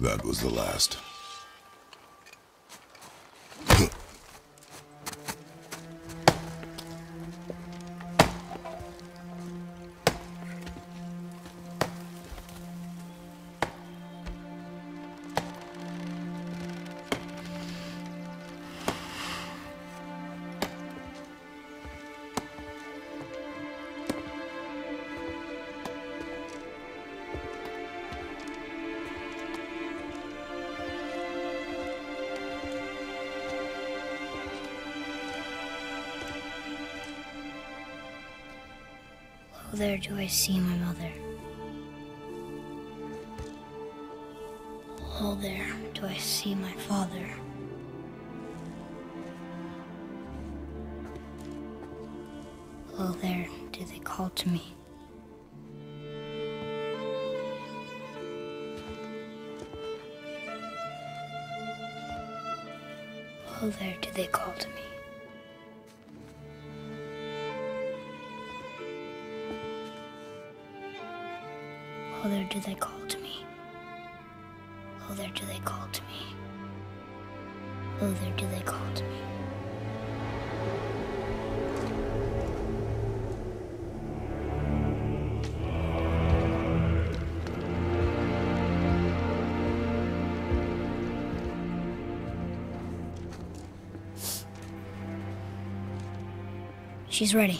That was the last. Oh, there do I see my mother. Oh, there do I see my father. Oh, there do they call to me. Oh, there do they call to me. Oh, there do they call to me. Oh, there do they call to me. Oh, there do they call to me. She's ready.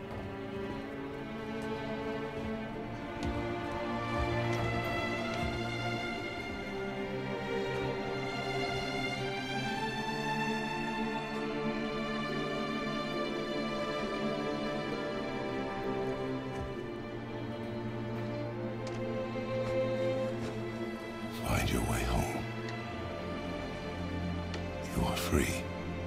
Find your way home. You are free.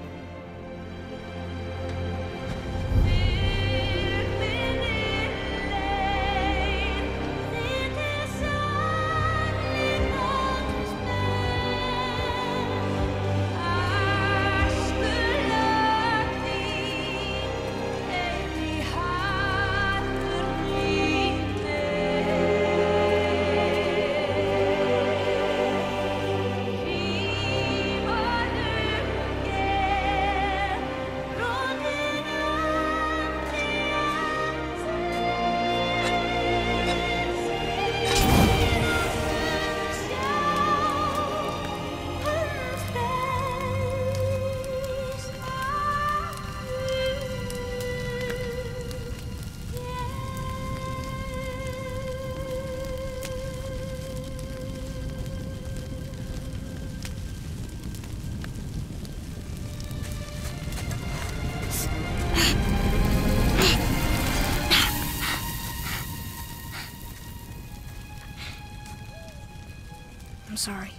I'm sorry.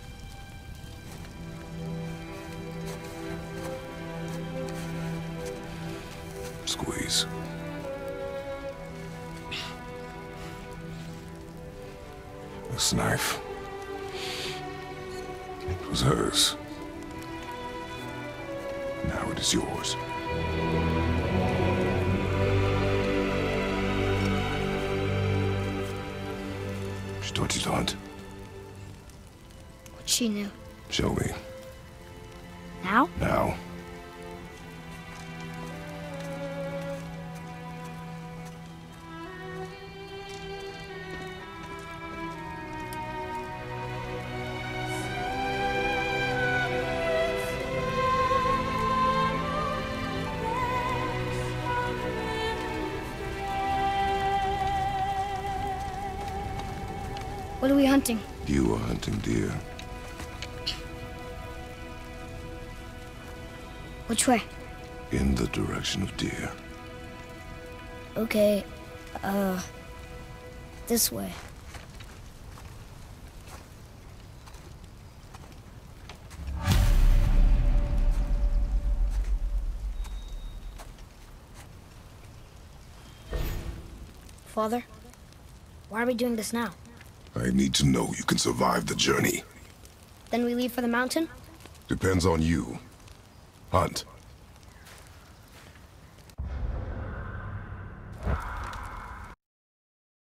Squeeze. This knife. It was hers. Now it is yours. She taught you to hunt. What she knew. Show me. Now? Now. What are we hunting? You are hunting deer. Which way? In the direction of deer. Okay, this way. Father, why are we doing this now? I need to know you can survive the journey. Then we leave for the mountain? Depends on you. Hunt.